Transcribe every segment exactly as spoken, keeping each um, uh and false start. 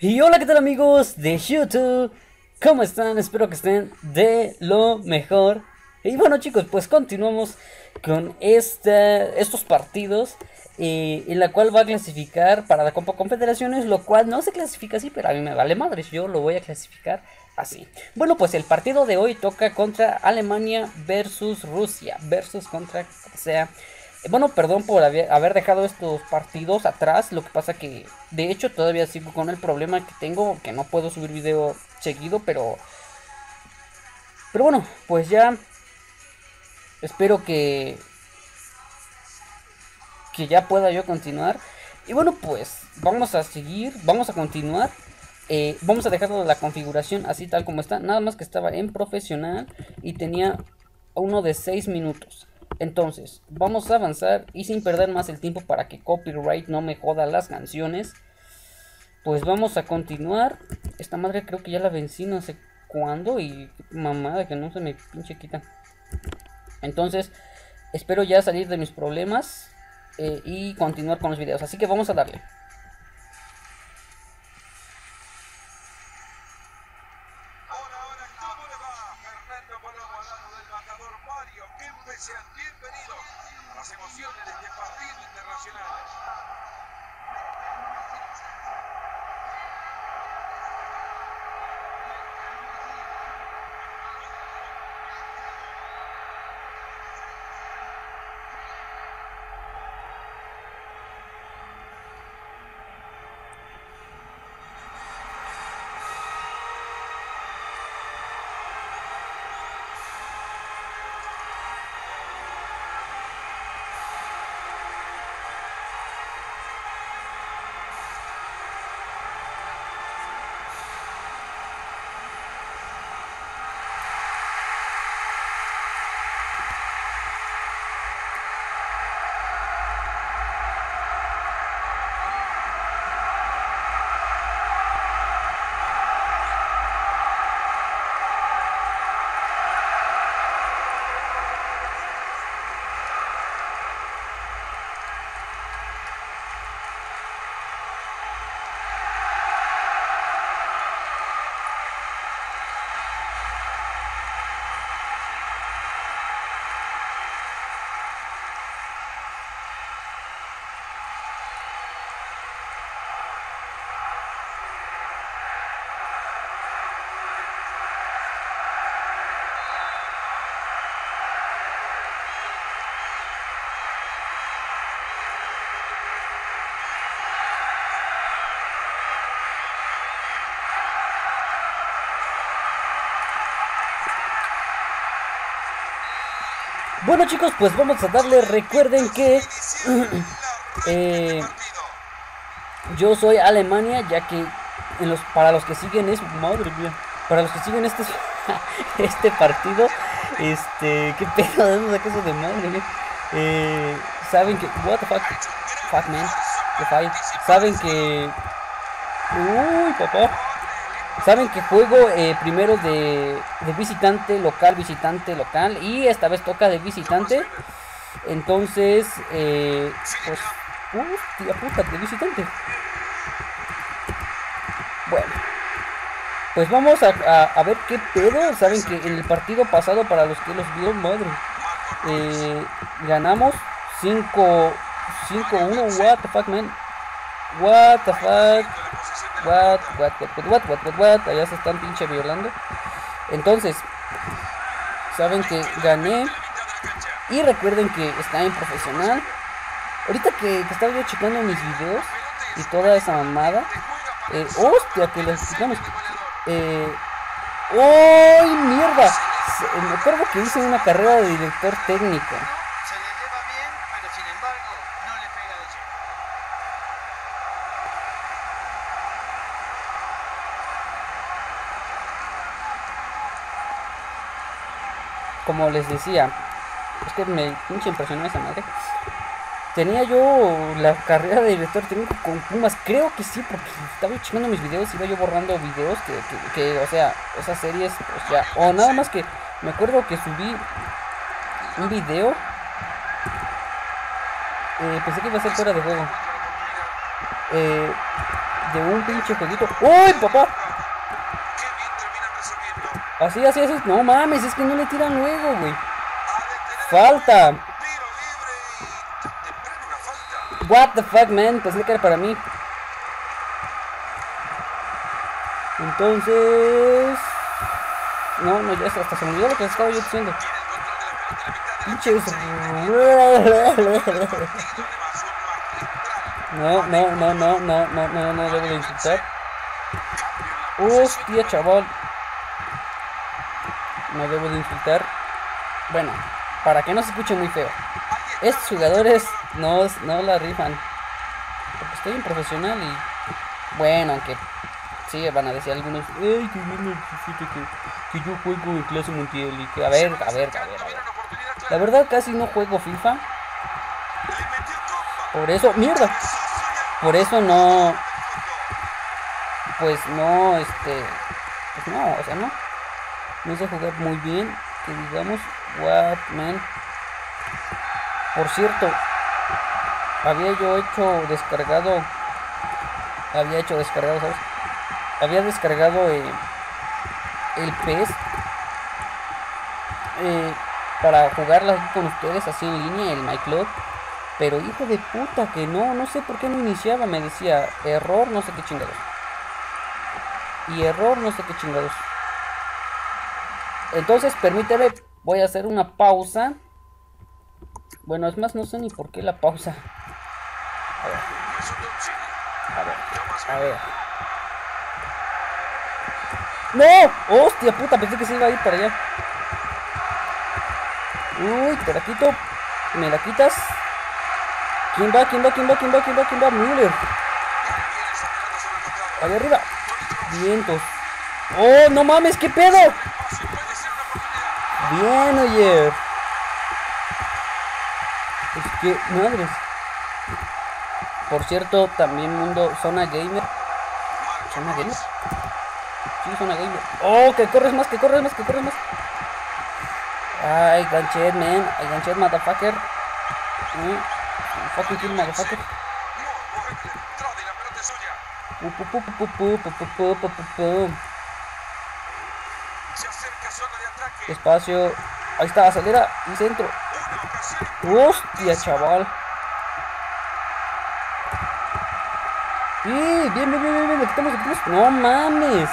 Y hola, ¿qué tal amigos de YouTube? ¿Cómo están? Espero que estén de lo mejor. Y bueno chicos, pues continuamos con esta, estos partidos eh, en la cual va a clasificar para la Copa Confederaciones, lo cual no se clasifica así, pero a mí me vale madres, yo lo voy a clasificar así. Bueno, pues el partido de hoy toca contra Alemania versus Rusia, versus contra, o sea... Bueno, perdón por haber, haber dejado estos partidos atrás. Lo que pasa que, de hecho, todavía sigo con el problema que tengo, que no puedo subir video seguido, pero... Pero bueno, pues ya espero que... Que ya pueda yo continuar. Y bueno, pues vamos a seguir, vamos a continuar. Eh, vamos a dejarlo la configuración así tal como está. Nada más que estaba en profesional y tenía uno de seis minutos. Entonces, vamos a avanzar y sin perder más el tiempo para que copyright no me joda las canciones. Pues vamos a continuar. Esta madre creo que ya la vencí no sé cuándo y mamada que no se me pinche quita. Entonces, espero ya salir de mis problemas eh, y continuar con los videos. Así que vamos a darle. Sean bienvenidos a las emociones de este partido internacional. Bueno chicos, pues vamos a darle. Recuerden que eh, yo soy Alemania, ya que en los, para los que siguen es madre mía, para los que siguen este este partido, este, qué pedo, ¿de dónde saqué eso de madre mía? Eh, saben que what the fuck, fuck man, qué fall, saben que, uy papá. Saben que juego eh, primero de, de visitante, local, visitante, local. Y esta vez toca de visitante. Entonces, eh, pues, hostia puta, de visitante. Bueno, pues vamos a, a, a ver qué pedo. Saben que en el partido pasado, para los que los vieron, madre, eh, ganamos cinco uno. What the fuck, man. What the fuck. What, what, what, what, what, what, what, what, allá se están pinche violando. Entonces, saben que gané. Y recuerden que está en profesional. Ahorita que, que estaba yo checando mis videos y toda esa mamada. Eh, hostia, que les explicamos. Eh, ¡Oh, mierda! Se, me acuerdo que hice una carrera de director técnico. Se le lleva bien, pero sin embargo, no le pega de lleno. Como les decía, es que me pinche impresionó esa madre. Tenía yo la carrera de director técnico con Pumas, creo que sí, porque estaba checando mis videos, iba yo borrando videos que, que, que, o sea, esas series, pues ya, o nada más que me acuerdo que subí un video, eh, pensé que iba a ser fuera de juego, eh, de un pinche jueguito. ¡Uy, papá! Así, así, así. No mames, es que no le tiran luego, güey. Falta. What the fuck, man. Pensé que era para mí. Entonces... No, no, ya hasta se me olvidó lo que estaba yo diciendo. Pinches. No, no, no, no, no, no, no, no debo de insultar. Hostia, chaval. No debo de insultar. Bueno, para que no se escuche muy feo. Estos jugadores no, no la rifan. Porque estoy en profesional y... Bueno, aunque... Sí, van a decir algunos... Ay, que viene que, que yo juego en clase mundial y que... A ver, a ver, a ver, a ver. La verdad casi no juego FIFA. Por eso... ¡Mierda! Por eso no... Pues no, este... Pues no, o sea, no. No sé jugar muy bien. Que digamos... What, man. Por cierto... Había yo hecho descargado... Había hecho descargado, ¿sabes? Había descargado eh, el P E S eh, para jugarla aquí con ustedes así en línea, el MyClub. Pero hijo de puta que no, no sé por qué no iniciaba. Me decía error, no sé qué chingados. Y error, no sé qué chingados. Entonces, permíteme, voy a hacer una pausa. Bueno, es más, no sé ni por qué la pausa. A ver. A ver, a ver. ¡No! ¡Hostia puta! Pensé que se iba a ir para allá. Uy, te la quito. ¿Me la quitas? ¿Quién va? ¿Quién va? ¿Quién va? ¿Quién va? ¿Quién va? ¿Quién va? Müller. Allá arriba. Vientos. ¡Oh, no mames! ¿Qué pedo? Bien, oye. Es que, madres. Por cierto, también mundo Zona Gamer. ¿Zona Gamer? Sí, Zona Gamer. Oh, que corres más, que corres más, que corres más. Ay, ganchet, man. Ay, ganchet, motherfucker. Mm. Fucking kill, motherfucker. Espacio. Ahí está, acelera y centro. Hostia, chaval. Sí, bien, bien, bien, bien, bien, le quitamos, le quitamos. No mames.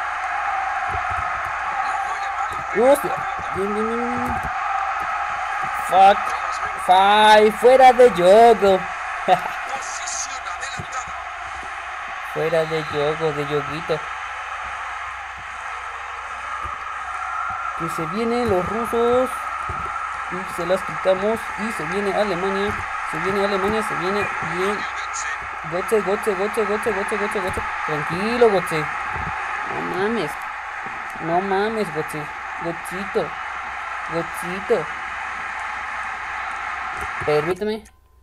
Hostia. Bien, bien, bien. Fuck. Five. Fuera de juego. Fuera de juego, de yoguito. Que se vienen los rusos. Y se las quitamos. Y se viene Alemania. Se viene Alemania, se viene bien. Goche, goche, goche, goche, goche, goche, goche. Tranquilo, goche. No mames. No mames, goche. Gochito. Gochito. Permíteme.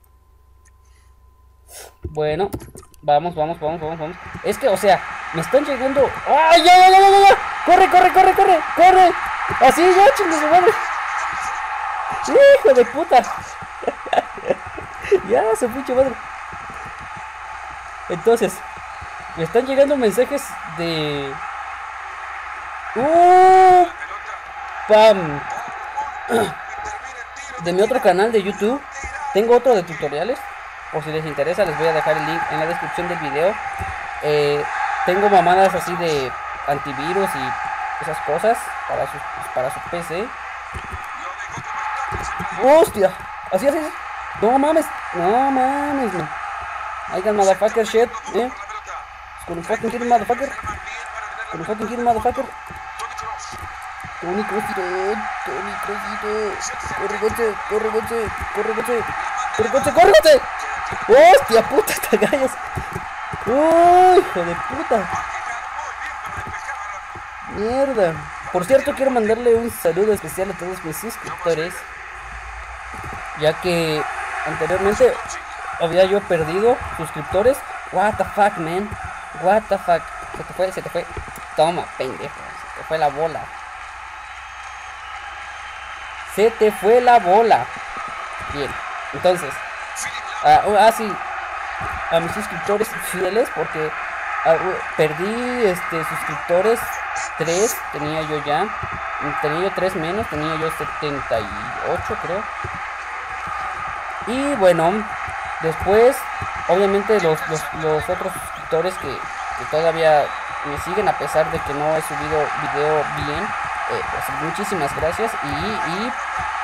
Bueno. Vamos, vamos, vamos, vamos, vamos. Es que, o sea, me están llegando. ¡Ay, ya, ya, ya, ya, ya! ¡Corre, corre, corre, corre! ¡Corre! Así ya, chingos de madre. ¡Hijo de puta! Ya, su pinche madre. Entonces, me están llegando mensajes de... ¡Uh! ¡Pam! De mi otro canal de YouTube. Tengo otro de tutoriales. Por si les interesa, les voy a dejar el link en la descripción del video. Eh, tengo mamadas así de antivirus y esas cosas para su, para su P C. ¡Hostia! Así, así, así. No mames. No mames, no. I got motherfucker shit, eh. Con un fucking kill, motherfucker. Con un fucking kill, motherfucker. Tony Crosito, Tony Crosito. Corre, coche, corre, coche, corre, coche. Corre, coche, corre, coche. Hostia puta, te gallos. Uy, hijo de puta. Mierda. Por cierto, quiero mandarle un saludo especial a todos mis suscriptores. Ya que anteriormente había yo perdido suscriptores. What the fuck, man. What the fuck. Se te fue, se te fue. Toma, pendejo. Se te fue la bola. Se te fue la bola. Bien. Entonces. Ah, uh, ah, sí. A mis suscriptores fieles. Porque ah, perdí este suscriptores. Tres tenía yo ya. Tenía yo tres menos. Tenía yo setenta y ocho, creo. Y bueno, después, obviamente los, los, los otros suscriptores que, que todavía me siguen a pesar de que no he subido video bien, eh, pues muchísimas gracias. Y, y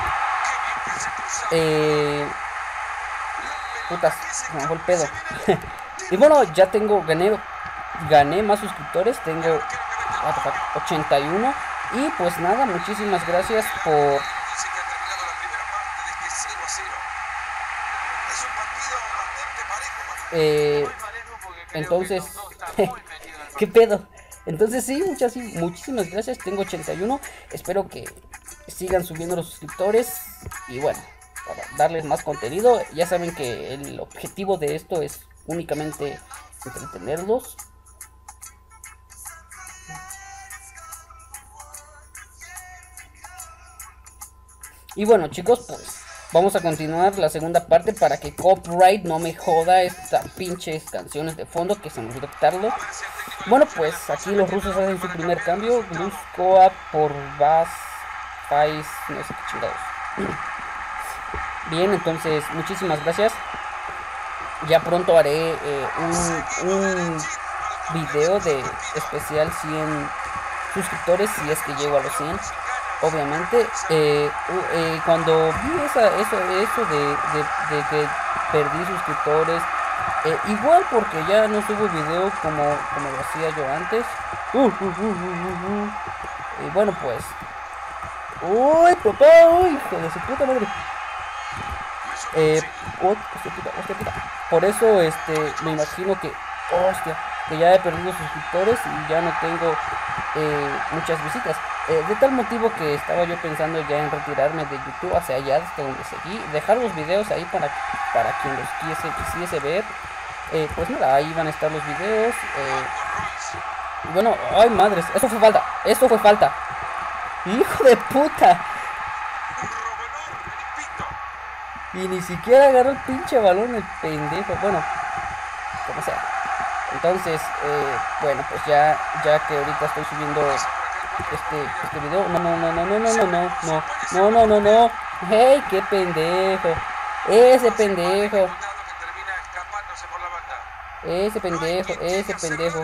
eh, putas, me bajó el pedo. Y bueno, ya tengo, gané, gané más suscriptores, tengo ochenta y uno. Y pues nada, muchísimas gracias por... Eh, entonces, ¿qué pedo? Entonces sí, muchas, muchísimas gracias, tengo ochenta y uno. Espero que sigan subiendo los suscriptores. Y bueno, para darles más contenido. Ya saben que el objetivo de esto es únicamente entretenerlos. Y bueno, chicos, pues vamos a continuar la segunda parte para que copyright no me joda estas pinches canciones de fondo que se me olvidó quitarlo. Bueno, pues aquí los rusos hacen su primer cambio. Gluskoa por Bass Pais, no sé qué chingados. Bien, entonces muchísimas gracias. Ya pronto haré eh, un, un video de especial cien suscriptores, si es que llego a los cien. Obviamente, eh, eh, cuando vi esa, eso, eso de, de, de que perdí suscriptores, eh, igual porque ya no subo video como, como lo hacía yo antes. Uh, uh, uh, uh, uh, uh. Y bueno, pues, uy, papá, uy, hijo de su puta madre. Eh, hostia, puta, hostia, puta. Por eso, este, me imagino que, hostia, que ya he perdido suscriptores y ya no tengo eh, muchas visitas. Eh, de tal motivo que estaba yo pensando ya en retirarme de YouTube hacia allá, hasta donde seguí, dejar los videos ahí para, para quien los quisiese, quisiese ver. Eh, pues nada, ahí van a estar los videos. Eh, y bueno, ay madres, eso fue falta, eso fue falta. Hijo de puta. Y ni siquiera agarró el pinche balón el pendejo. Bueno, como sea. Entonces, eh, bueno, pues ya, ya que ahorita estoy subiendo este, este video. No, no, no, no, no, no, no, no, no, no, no, no, no. Hey, qué pendejo. Ese pendejo. Ese pendejo, ese pendejo.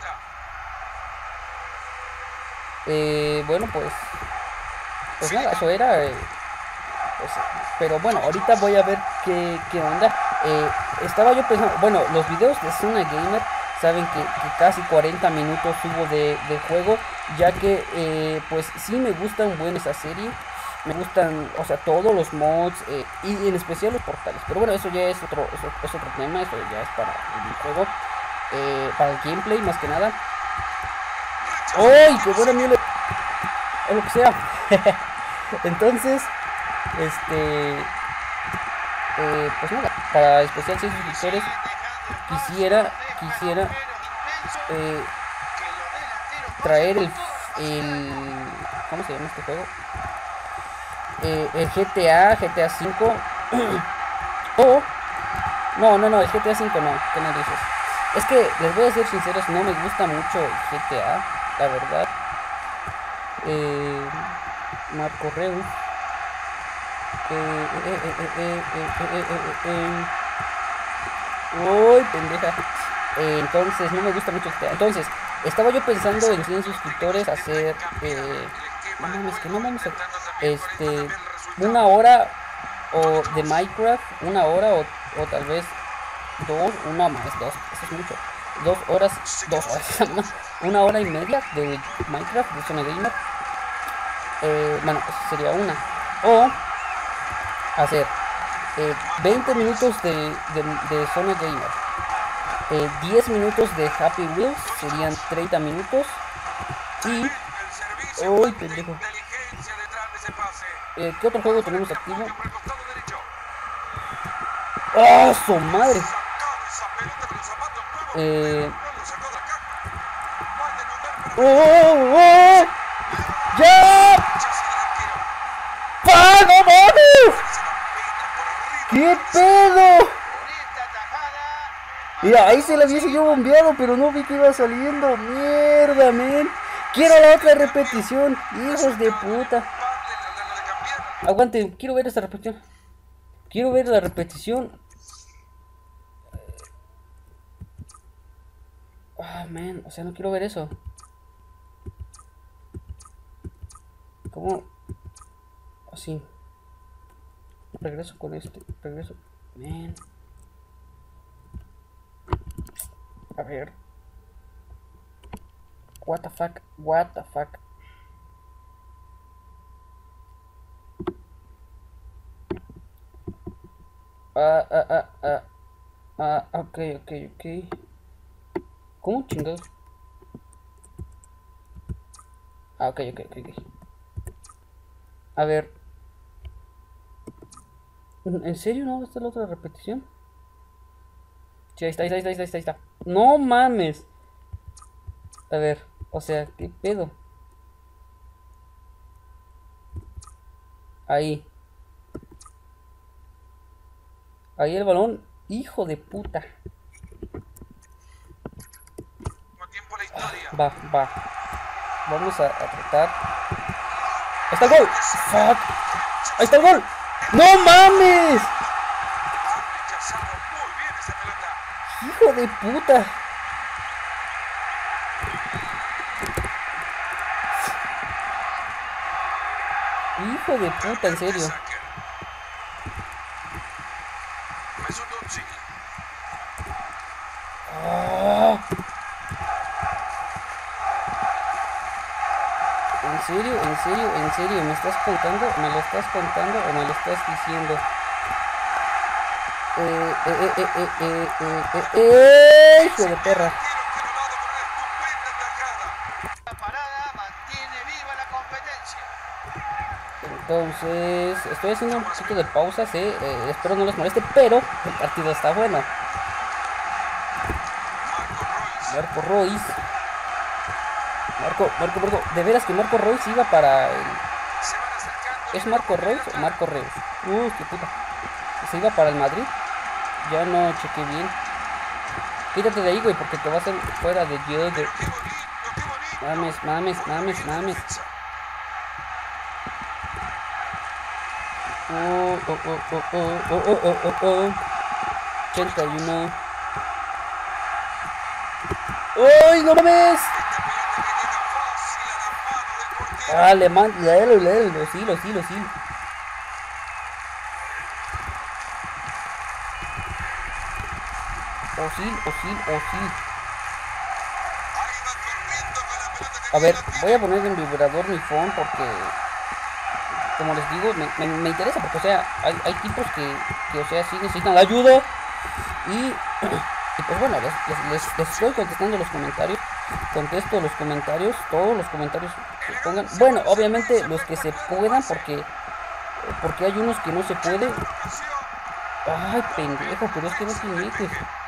Eh, bueno, pues, pues nada, eso era. Eh, pues, pero bueno, ahorita voy a ver qué, qué onda. Eh, estaba yo pensando, bueno, los videos de Zona Gamer saben que, que casi cuarenta minutos subo de, de juego, ya que eh, pues sí me gusta un buen esa serie. Me gustan, o sea, todos los mods eh, y en especial los portales. Pero bueno, eso ya es otro, eso, es otro tema, eso ya es para el juego, eh, para el gameplay más que nada. ¡Ay, qué buena miel! O lo que sea. Entonces, este, eh, pues nada, para especial seis suscriptores quisiera, quisiera eh, traer el, el, ¿cómo se llama este juego? Eh, el G T A, G T A cinco o no, no, no, el G T A cinco no, ¿qué me dices? Es que les voy a ser sinceros, no me gusta mucho el G T A, la verdad. Eh, Marco Reus. Eh, eh, eh, eh, eh, eh, eh, eh, eh, eh. Uy, pendeja. Eh, entonces, no me gusta mucho el G T A. Entonces, estaba yo pensando en cien suscriptores hacer. Eh, no mames, que no vamos a. Este. Una hora o de Minecraft. Una hora o, o tal vez dos. Una más, dos. Eso es mucho. Dos horas. Dos horas. No, una hora y media de Minecraft, de Zona Gamer. Eh, bueno, eso sería una. O hacer eh, veinte minutos de, de, de Zona Gamer, eh, diez minutos de Happy Wheels, serían treinta minutos. Y uy, pendejo. Eh, ¿Qué otro juego tenemos activo? ¡Oh, su madre! Eh... ¡Oh, oh, oh! ¡Ya! ¡Ah, no mames! ¡Qué pedo! Mira, ahí se la hubiese yo bombeado, pero no vi que iba saliendo. Mierda, men. Quiero la otra repetición. Hijos de puta. Aguante, quiero ver esta repetición. Quiero ver la repetición. Ah, man, o sea, no quiero ver eso. ¿Cómo? Así. Regreso con este. Regreso. Man. A ver. What the fuck. What the fuck. Ah, ah, ah, ah. Ah, ok, ok, ok. ¿Cómo chingados? Ah, ok, ok, ok, ok. A ver. ¿En serio no? ¿Esta es la otra repetición? Sí, ahí está, ahí está, ahí está, ahí está, ahí está. No mames. A ver, o sea, ¿qué pedo? Ahí. Ahí el balón. Hijo de puta. Va, va. Vamos a, a tratar. ¡Ahí está el gol! ¡Fuck! ¡Ahí está el gol! ¡No mames! ¡Hijo de puta! ¡Hijo de puta, en serio! ¡Ah! ¿En serio? ¿En serio? ¿En serio? ¿Me estás contando? ¿Me lo estás contando o me lo estás diciendo? Eh, eh, eh, eh, eh, eh, eh, eh, eh, hijo de perra. La parada mantiene viva la competencia. Entonces, estoy haciendo un poquito de pausas, eh, eh, espero no les moleste, pero el partido está bueno. Marco Royce. Marco, Marco, Marco, de veras que Marco Royce iba para el... ¿Es Marco Royce o Marco Reus? Uh, qué puta. ¿Se iba para el Madrid? Ya no chequé bien. Quítate de ahí, güey, porque te va a hacer fuera de Joder. Mames, mames, mames, mames. Oh, oh, oh, oh, oh, oh, oh, oh, oh, oh. ochenta y uno. ¡Ay, no mames! Ah, le mando, léelo, léelo, los hilos, hilos, hilos. Osil, osil, osil. A ver, voy a poner en vibrador mi phone porque, como les digo, me, me, me interesa porque, o sea, hay, hay tipos que, que, o sea, sí necesitan ayuda y, y pues bueno, les, les, les, les estoy contestando los comentarios, contesto los comentarios, todos los comentarios que pongan. Bueno, obviamente los que se puedan porque, porque hay unos que no se puede. Ay, pendejo, pero es que no te metes.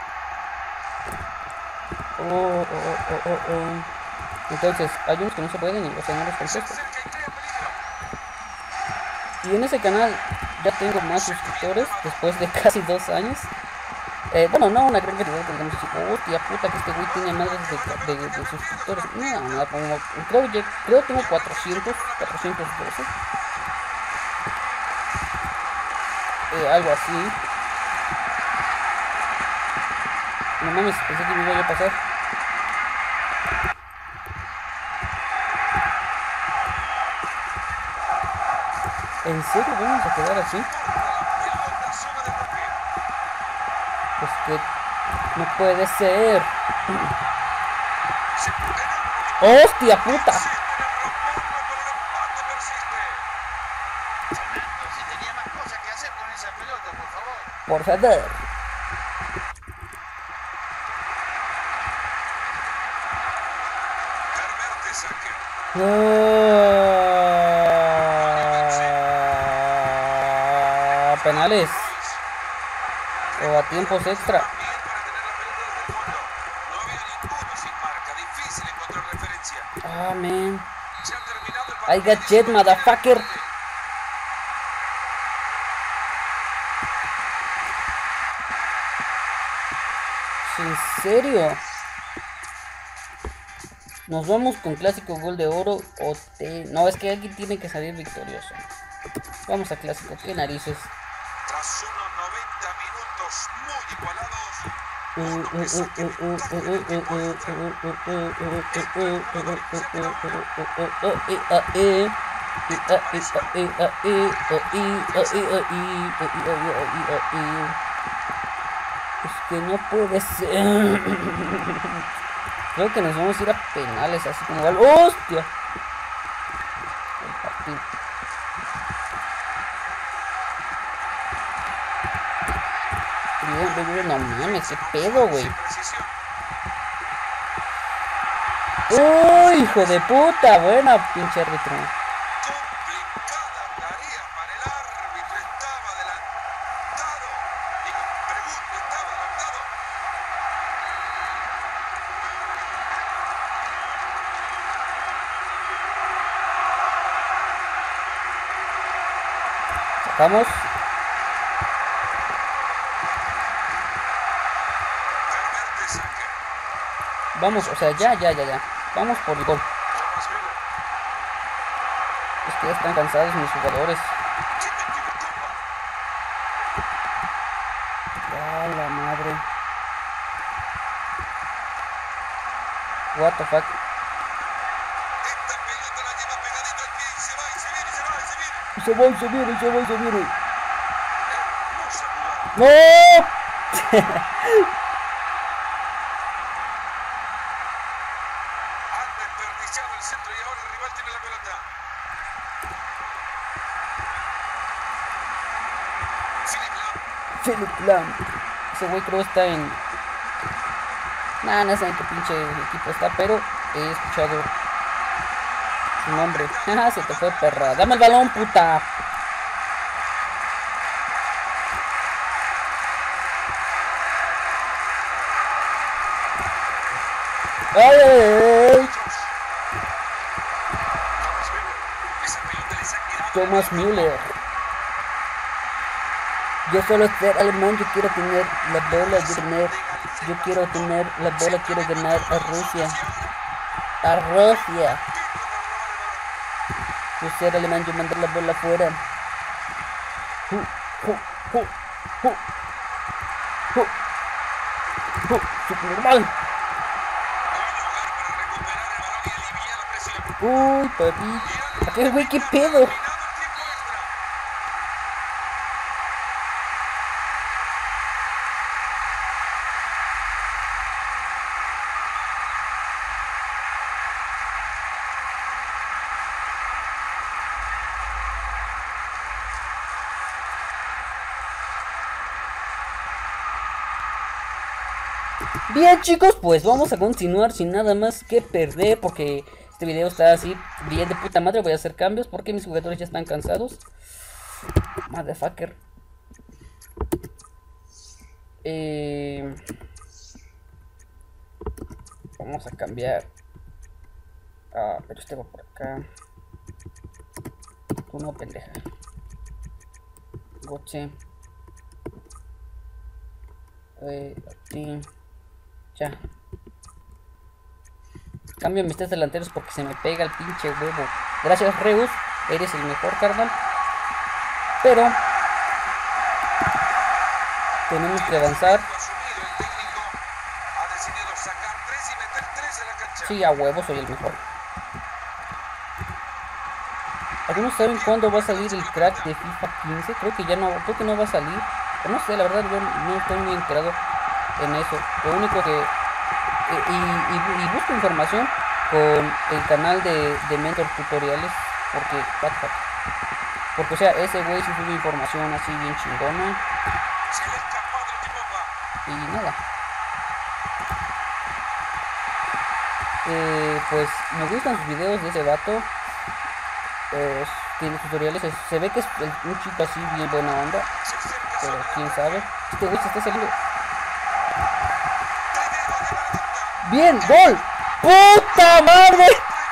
Oh, oh, oh, oh, oh. Entonces, hay unos que no se pueden y, o sea, no los contesto. Y en ese canal ya tengo más suscriptores después de casi dos años. Eh, bueno, no una gran cantidad, digamos así, hostia puta que este güey tiene madres de, de, de suscriptores. No, no, como, creo que creo tengo cuatrocientos, cuatrocientos doce. Eh, algo así. No mames, pensé que me iba a pasar. ¿En serio vamos a quedar así? Pues que no puede ser. ¡Hostia puta! Si tenía más cosas que hacer con esa pelota, por favor. Por favor. Ah, penales o a tiempos extra. Ah, man. I got jet, motherfucker. ¿En serio? Nos vamos con clásico gol de oro o te... No, es que alguien tiene que salir victorioso. Vamos a clásico, qué narices. Tras unos noventa minutos muy igualados, uno que saque ventaja en el tiempo Es que no puede ser. Creo que nos vamos a ir a penales, así como algo. ¡Hostia! El partido. Bien, bien, no mames, qué pedo, güey. ¡Uy, hijo de puta! Buena, pinche árbitro. complicada tarea para el árbitro, estaba adelantado. Y pregunto, ¿estaba adelantado? Sacamos. Valverde saque. Vamos, o sea, ya, ya, ya, ya. Vamos por el gol. Thomas Müller. Es que ya están cansados mis jugadores. ¿Quién metió la copa? ¡Ah, la madre! What the fuck. Esta pelota la lleva pegadito al pie y se va y se viene, y se va y se viene. Se va y se viene, se va y se viene. Hermosa jugada. ¡No! Han desperdiciado el centro y ahora el rival tiene la pelota. Philipp Lahm. Philipp Lahm. Ese güey creo está en... Nah, no sé en qué pinche equipo está, pero he escuchado su nombre. Jaja, se te fue, perra. Dame el balón, puta. ¡Ay, ay, ay! Thomas Müller. Esa pelota les ha quedado. Thomas Müller. Yo solo ser alemán, yo quiero tener la bola, yo tener, yo quiero tener la bola, quiero ganar a Rusia. A Rusia. Yo ser alemán, yo mandar la bola afuera. Hu, hu, hu, hu. Hu. Hu. Supernormal. Uy, papi. Aquel güey, qué pedo. Bien, chicos, pues vamos a continuar sin nada más que perder, porque este video está así bien de puta madre. Voy a hacer cambios porque mis jugadores ya están cansados. Motherfucker. Eh, vamos a cambiar. Ah, pero este va por acá. Tú no, pendeja. Goche. Eh, a ti. Ya. Cambio mis tres delanteros porque se me pega el pinche huevo. Gracias, Reus. Eres el mejor, carnal. Pero tenemos que avanzar. Sí, a huevo, soy el mejor. ¿Algunos saben cuándo va a salir el crack de FIFA quince? Creo que ya no, creo que no va a salir. O no sé, la verdad yo no estoy muy enterado en eso. Lo único que... Eh, y, y, y busco información con el canal de, de Mentor Tutoriales. Porque... What the fuck? Porque, o sea, ese güey sí sube información así bien chingona. Y nada. Eh, pues me gustan sus videos de ese vato. Eh, tiene tutoriales. Se ve que es un chico así bien buena onda. Pero quién sabe. Este güey se está saliendo. ¡Bien! ¡Gol! ¡Puta madre!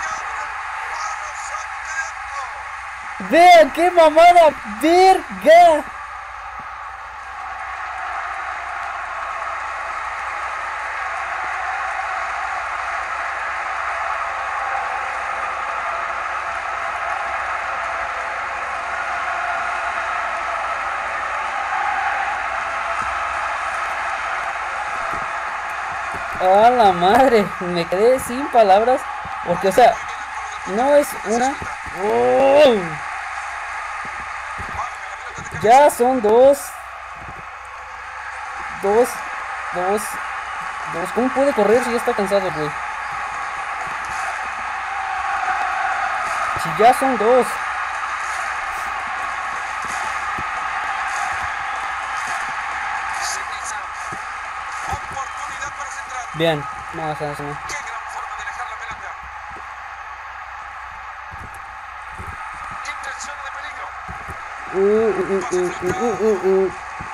¡Vean qué mamada! ¡Verga! A la madre, me quedé sin palabras. Porque, o sea, no es una. ¡Oh! Ya son dos. Dos. Dos. Dos. ¿Cómo puede correr si ya está cansado, güey? Si ya son dos. Bien. No, o sea, eso no. Qué gran forma de dejar la pelota. Entra en zona de peligro. Uh, uh, uh, uh, uh, uh, uh, uh.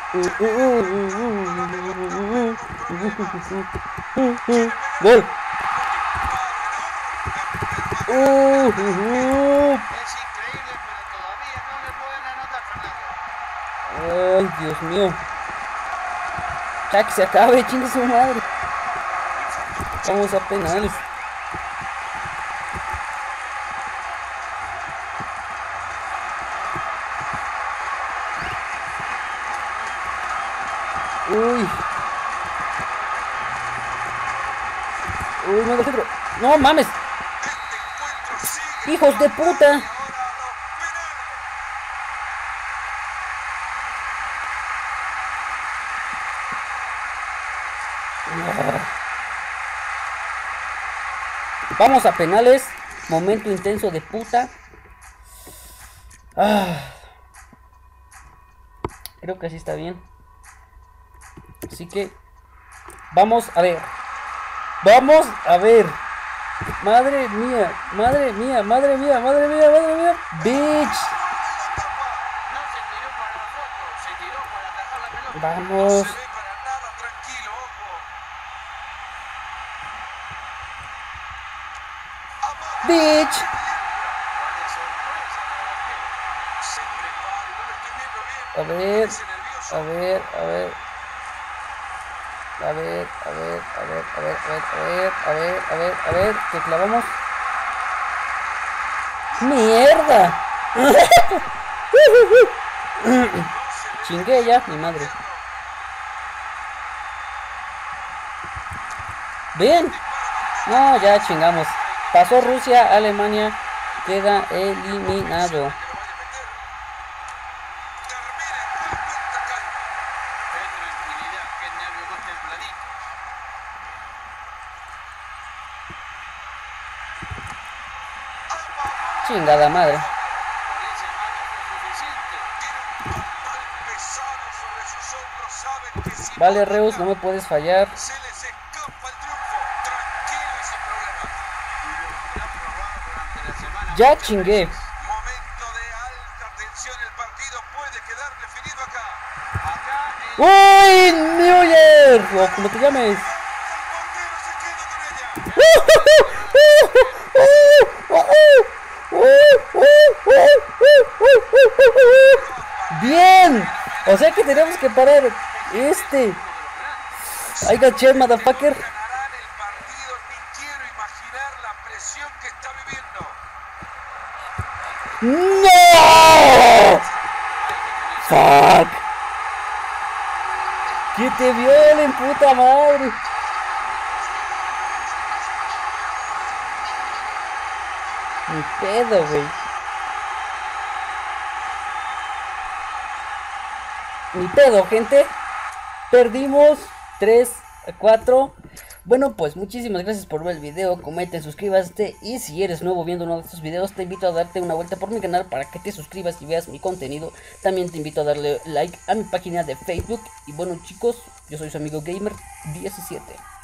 Gol. Uh, uh, uh. Es increíble, pero todavía no le pueden anotar, Fernando. Ay, Dios mío. Ya que se acabe, chingue su madre. Vamos a penales. Uy. Uy, no, centro. No mames. Hijos de puta. Vamos a penales. Momento intenso de puta. Ah. Creo que así está bien. Así que vamos a ver. Vamos a ver. Madre mía, madre mía, madre mía, madre mía, madre mía. Bitch. No se tiró para la foto, se tiró para atajar la pelota. Vamos. Se ve para nada tranquilo, ojo. Bitch. Vaya sorpresa para el arquero. Se prepara y no lo estoy viendo bien. A ver, Parece nervioso. a ver, a ver. A ver, a ver, a ver, a ver, a ver, a ver, a ver, a ver, que clavamos. ¡Mierda! Chingué ya, mi madre. Bien. No, ya chingamos. Pasó Rusia, Alemania queda eliminado. Qué tranquilidad, qué nervio más templadito. Chingada madre. Parece más no fue suficiente. Pesado sobre sus hombros, saben que si Vale, no Reus, no ganan, me puedes fallar. se les escapa el triunfo. Tranquilo y sin problemas. Y lo podrá probar durante la semana. Ya muchas chingué. veces. Momento de alta tensión. El partido puede quedar definido acá. Acá el ¡Uy! ¡Neuer! O como te llames. El portero se queda con ella. Bien. O sea que tenemos que parar este. I got you, motherfucker. Ganarán el partido. Ni quiero imaginar la presión que está viviendo. ¡No! ¡Fuck! ¡Que te violen, puta madre! Ni pedo, güey. Ni pedo, gente. Perdimos tres a cuatro. Bueno, pues muchísimas gracias por ver el video. Comenten, suscríbete. Y si eres nuevo viendo uno de estos videos, te invito a darte una vuelta por mi canal para que te suscribas y veas mi contenido. También te invito a darle like a mi página de Facebook. Y bueno, chicos, yo soy su amigo Gamer diecisiete.